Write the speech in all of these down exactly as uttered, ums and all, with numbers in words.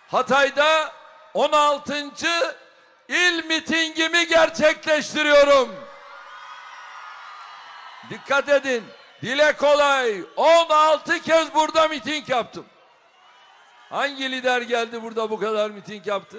Hatay'da on altıncı il mitingimi gerçekleştiriyorum. Dikkat edin, dile kolay, on altı kez burada miting yaptım. Hangi lider geldi burada bu kadar miting yaptı?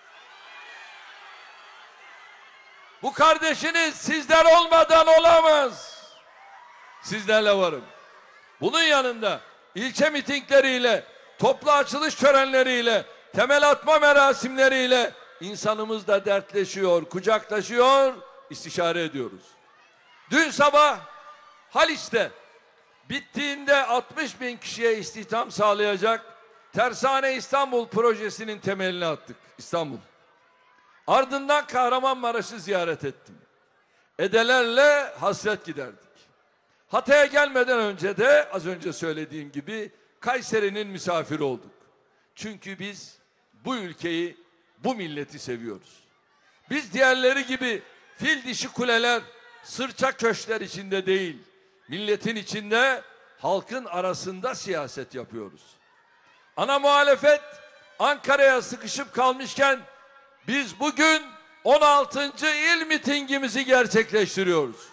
Bu kardeşiniz sizler olmadan olamaz. Sizlerle varım. Bunun yanında ilçe mitingleriyle, toplu açılış törenleriyle, temel atma merasimleriyle insanımız da dertleşiyor, kucaklaşıyor, istişare ediyoruz. Dün sabah Haliç'te bittiğinde altmış bin kişiye istihdam sağlayacak Tersane İstanbul projesinin temelini attık. İstanbul. Ardından Kahramanmaraş'ı ziyaret ettim. Edelerle hasret giderdik. Hatay'a gelmeden önce de az önce söylediğim gibi Kayseri'nin misafiri olduk. Çünkü biz bu ülkeyi, bu milleti seviyoruz. Biz diğerleri gibi fil dişi kuleler, sırça köşkler içinde değil, milletin içinde, halkın arasında siyaset yapıyoruz. Ana muhalefet Ankara'ya sıkışıp kalmışken biz bugün on altıncı il mitingimizi gerçekleştiriyoruz.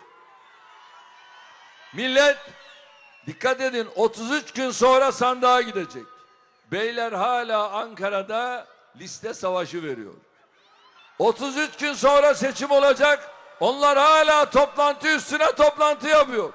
Millet, dikkat edin, otuz üç gün sonra sandığa gidecek. Beyler hala Ankara'da liste savaşı veriyor. otuz üç gün sonra seçim olacak. Onlar hala toplantı üstüne toplantı yapıyor.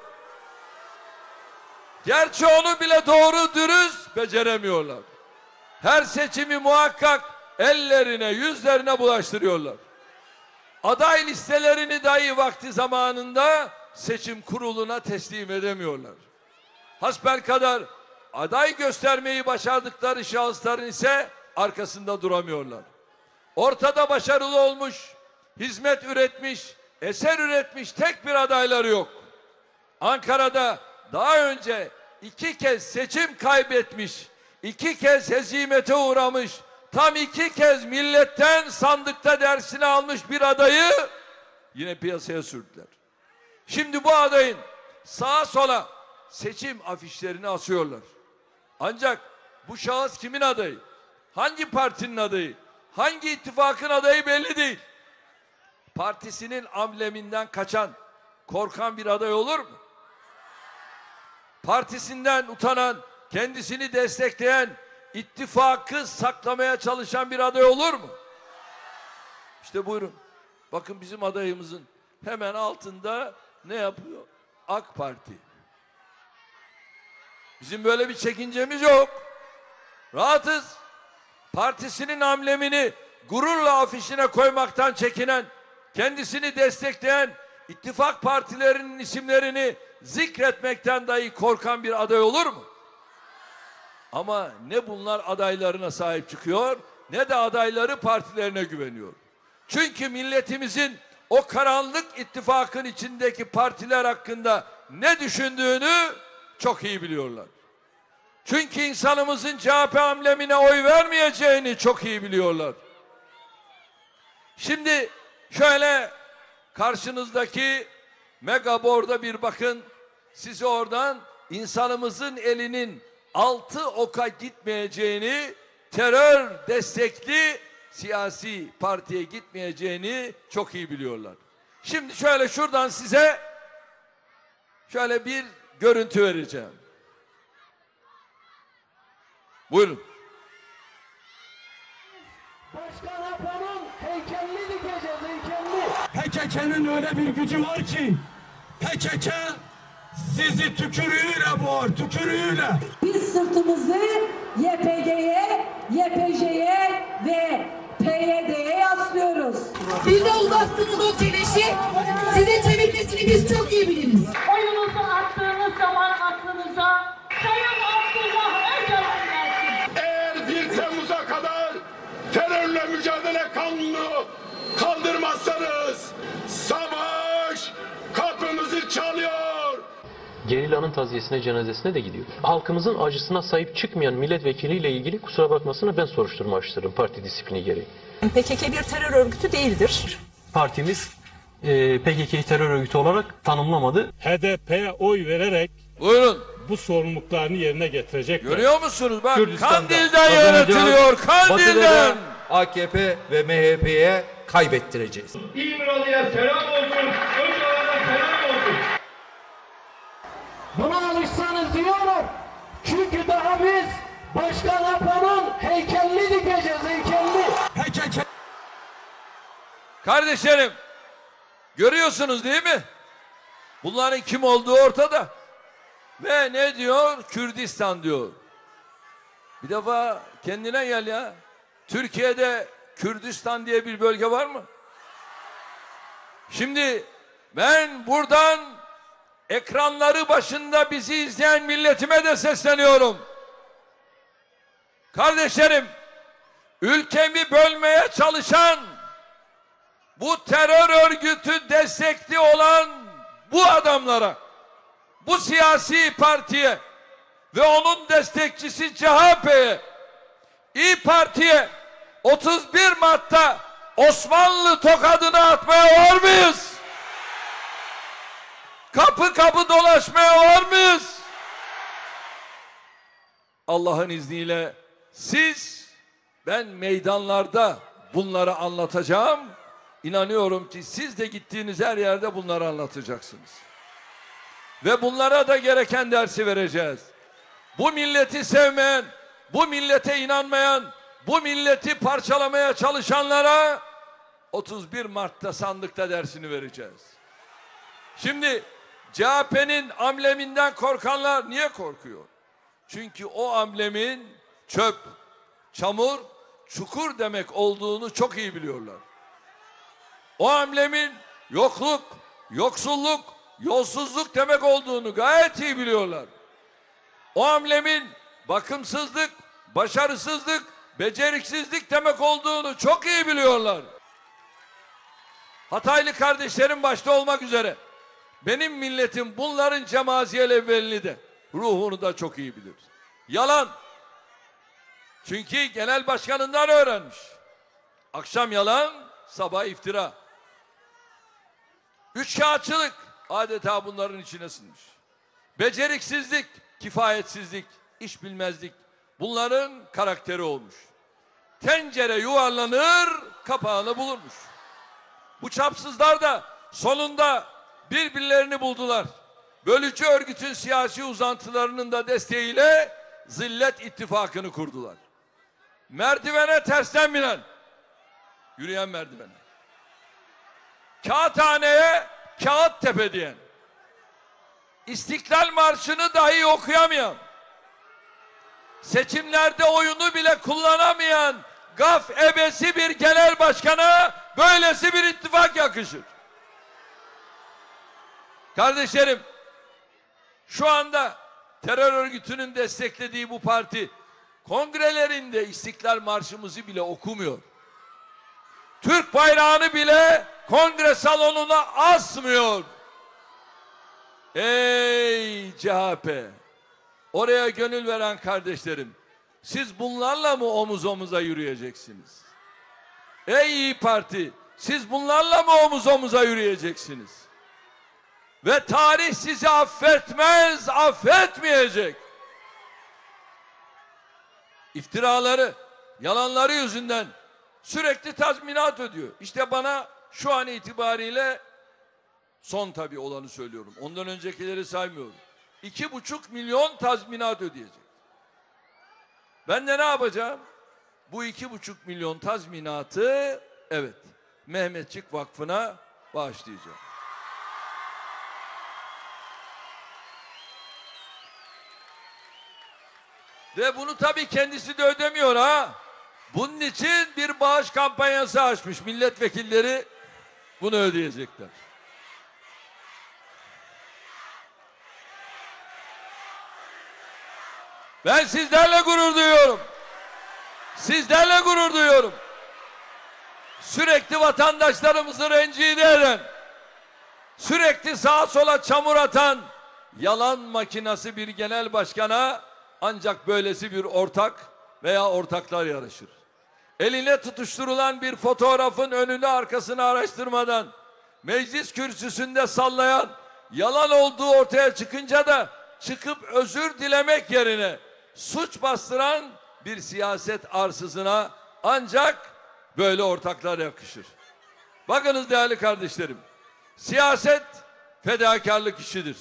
Gerçi onu bile doğru dürüst beceremiyorlar. Her seçimi muhakkak ellerine, yüzlerine bulaştırıyorlar. Aday listelerini dahi vakti zamanında seçim kuruluna teslim edemiyorlar. Hasbelkader aday göstermeyi başardıkları şahısların ise arkasında duramıyorlar. Ortada başarılı olmuş, hizmet üretmiş, eser üretmiş tek bir adayları yok. Ankara'da daha önce iki kez seçim kaybetmiş, iki kez hezimete uğramış, tam iki kez milletten sandıkta dersini almış bir adayı yine piyasaya sürdüler. Şimdi bu adayın sağa sola seçim afişlerini asıyorlar. Ancak bu şahıs kimin adayı? Hangi partinin adayı? Hangi ittifakın adayı belli değil. Partisinin ambleminden kaçan, korkan bir aday olur mu? Partisinden utanan, kendisini destekleyen, ittifakı saklamaya çalışan bir aday olur mu? İşte buyurun. Bakın bizim adayımızın hemen altında ne yapıyor? AK Parti. Bizim böyle bir çekincemiz yok. Rahatız. Partisinin amblemini gururla afişine koymaktan çekinen, kendisini destekleyen ittifak partilerinin isimlerini zikretmekten dahi korkan bir aday olur mu? Ama ne bunlar adaylarına sahip çıkıyor, ne de adayları partilerine güveniyor. Çünkü milletimizin o karanlık ittifakın içindeki partiler hakkında ne düşündüğünü çok iyi biliyorlar. Çünkü insanımızın C H P amblemine oy vermeyeceğini çok iyi biliyorlar. Şimdi şöyle karşınızdaki megaborda bir bakın. Sizi oradan insanımızın elinin altı oka gitmeyeceğini, terör destekli siyasi partiye gitmeyeceğini çok iyi biliyorlar. Şimdi şöyle şuradan size şöyle bir görüntü vereceğim. Buyurun. Başkan Apo'nun heykelini dikeceğiz, heykelini. P K K'nın öyle bir gücü var ki P K K sizi tükürüğüyle boğar, tükürüğüyle. Biz sırtımızı Y P G'ye, Y P J'ye ve P Y D'ye yaslıyoruz. Bize uzattığınız o çeneşi, size çevirmesini biz çok iyi biliriz. Oyunuzu attığınız zaman aklınıza Sayın Abdullah Öcalan gelsin. Eğer bir Temmuz'a kadar terörle mücadele kanunu kaldırmazsanız savaş kapımızı çalıyor. Gerillanın taziyesine, cenazesine de gidiyor. Halkımızın acısına sahip çıkmayan milletvekiliyle ilgili kusura bakmasına ben soruşturma açtırırım parti disiplini gereği. P K K bir terör örgütü değildir. Partimiz e, P K K'yı terör örgütü olarak tanımlamadı. H D P'ye oy vererek Buyurun. bu sorumluluklarını yerine getirecekler. Görüyor musunuz? Bak Kürdistan'da Kandil'den kazanacağız. yönetiliyor. Batı'da Kandil'den. da A K P ve M H P'ye kaybettireceğiz. İmralı'ya selam olsun, Öcalan'a selam olsun. Buna alışsanız diyorum. Çünkü daha biz Başkan Apo'nun heykelini dikeceğiz, heykelini. P K K Kardeşlerim, görüyorsunuz değil mi? Bunların kim olduğu ortada. Ve ne diyor? Kürdistan diyor. Bir defa kendine gel ya. Türkiye'de Kürdistan diye bir bölge var mı? Şimdi ben buradan ekranları başında bizi izleyen milletime de sesleniyorum. Kardeşlerim, ülkemi bölmeye çalışan, bu terör örgütü destekli olan bu adamlara, bu siyasi partiye ve onun destekçisi C H P'ye, İYİ Parti'ye otuz bir Mart'ta Osmanlı tokadını atmaya var mıyız? Kapı kapı dolaşmaya var mıyız? Allah'ın izniyle siz, ben meydanlarda bunları anlatacağım. İnanıyorum ki siz de gittiğiniz her yerde bunları anlatacaksınız. Ve bunlara da gereken dersi vereceğiz. Bu milleti sevmeyen, bu millete inanmayan, bu milleti parçalamaya çalışanlara otuz bir Mart'ta sandıkta dersini vereceğiz. Şimdi C H P'nin ambleminden korkanlar niye korkuyor? Çünkü o amblemin çöp, çamur, çukur demek olduğunu çok iyi biliyorlar. O amblemin yokluk, yoksulluk, yolsuzluk demek olduğunu gayet iyi biliyorlar. O amblemin bakımsızlık, başarısızlık, beceriksizlik demek olduğunu çok iyi biliyorlar. Hataylı kardeşlerim başta olmak üzere benim milletim bunların cemaziyel evvelini de, ruhunu da çok iyi bilir. Yalan. Çünkü genel başkanından öğrenmiş. Akşam yalan, sabah iftira. Üçkağıtçılık adeta bunların içine sınmış. Beceriksizlik, kifayetsizlik, iş bilmezlik bunların karakteri olmuş. Tencere yuvarlanır, kapağını bulurmuş. Bu çapsızlar da sonunda birbirlerini buldular. Bölücü örgütün siyasi uzantılarının da desteğiyle Zillet İttifakı'nı kurdular. Merdivene tersten binen, yürüyen merdivene. Kağıthaneye kağıt tepe diyen, İstiklal Marşı'nı dahi okuyamayan, seçimlerde oyunu bile kullanamayan gaf ebesi bir genel başkana böylesi bir ittifak yakışır. Kardeşlerim, şu anda terör örgütünün desteklediği bu parti kongrelerinde İstiklal Marşımızı bile okumuyor. Türk bayrağını bile kongre salonuna asmıyor. Ey C H P! Oraya gönül veren kardeşlerim, siz bunlarla mı omuz omuza yürüyeceksiniz? Ey İYİ Parti! Siz bunlarla mı omuz omuza yürüyeceksiniz? Ve tarih sizi affetmez, affetmeyecek. İftiraları, yalanları yüzünden sürekli tazminat ödüyor. İşte bana şu an itibariyle son tabii olanı söylüyorum. Ondan öncekileri saymıyorum. İki buçuk milyon tazminat ödeyecek. Ben de ne yapacağım? Bu iki buçuk milyon tazminatı evet Mehmetçik Vakfı'na bağışlayacağım. Ve bunu tabii kendisi de ödemiyor ha. Bunun için bir bağış kampanyası açmış. Milletvekilleri bunu ödeyecekler. Ben sizlerle gurur duyuyorum. Sizlerle gurur duyuyorum. Sürekli vatandaşlarımızı rencide eden, sürekli sağa sola çamur atan yalan makinası bir genel başkana ancak böylesi bir ortak veya ortaklar yarışır. Eline tutuşturulan bir fotoğrafın önünü arkasını araştırmadan meclis kürsüsünde sallayan, yalan olduğu ortaya çıkınca da çıkıp özür dilemek yerine suç bastıran bir siyaset arsızına ancak böyle ortaklar yakışır. Bakınız değerli kardeşlerim, siyaset fedakarlık işidir.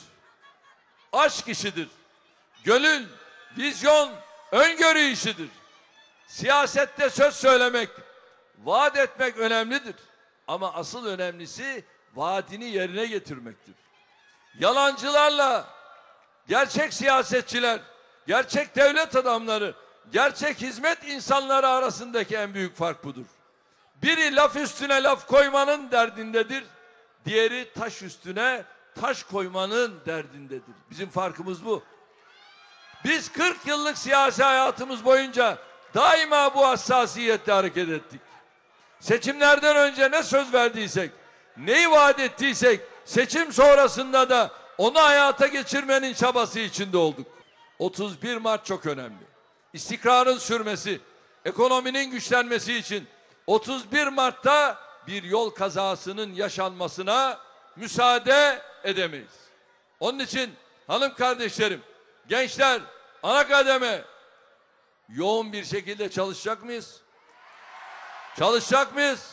Aşk işidir. Gönül, vizyon, öngörü işidir. Siyasette söz söylemek, vaat etmek önemlidir. Ama asıl önemlisi vaadini yerine getirmektir. Yalancılarla gerçek siyasetçiler, gerçek devlet adamları, gerçek hizmet insanları arasındaki en büyük fark budur. Biri laf üstüne laf koymanın derdindedir. Diğeri taş üstüne taş koymanın derdindedir. Bizim farkımız bu. Biz kırk yıllık siyasi hayatımız boyunca daima bu hassasiyetle hareket ettik. Seçimlerden önce ne söz verdiysek, neyi vaat ettiysek, seçim sonrasında da onu hayata geçirmenin çabası içinde olduk. otuz bir Mart çok önemli. İstikrarın sürmesi, ekonominin güçlenmesi için otuz bir Mart'ta bir yol kazasının yaşanmasına müsaade edemeyiz. Onun için hanım kardeşlerim, gençler, ana kademe yoğun bir şekilde çalışacak mıyız? Çalışacak mıyız?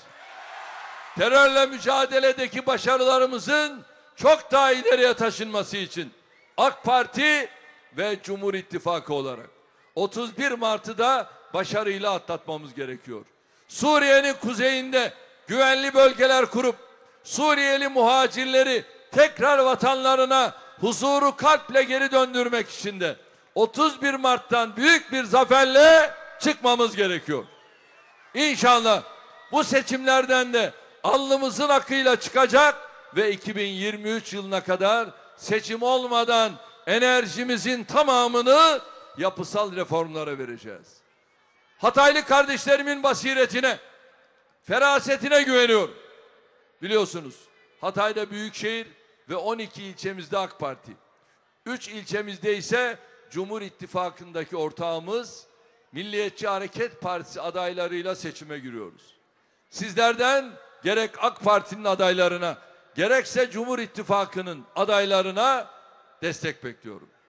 Terörle mücadeledeki başarılarımızın çok daha ileriye taşınması için AK Parti ve Cumhur İttifakı olarak otuz bir Mart'ı da başarıyla atlatmamız gerekiyor. Suriye'nin kuzeyinde güvenli bölgeler kurup Suriyeli muhacirleri tekrar vatanlarına huzuru kalple geri döndürmek için de otuz bir Mart'tan büyük bir zaferle çıkmamız gerekiyor. İnşallah bu seçimlerden de alnımızın akıyla çıkacak ve iki bin yirmi üç yılına kadar seçim olmadan enerjimizin tamamını yapısal reformlara vereceğiz. Hataylı kardeşlerimin basiretine, ferasetine güveniyorum. Biliyorsunuz Hatay'da büyükşehir ve on iki ilçemizde AK Parti. üç ilçemizde ise Cumhur İttifakı'ndaki ortağımız Milliyetçi Hareket Partisi adaylarıyla seçime giriyoruz. Sizlerden gerek AK Parti'nin adaylarına, gerekse Cumhur İttifakı'nın adaylarına destek bekliyorum.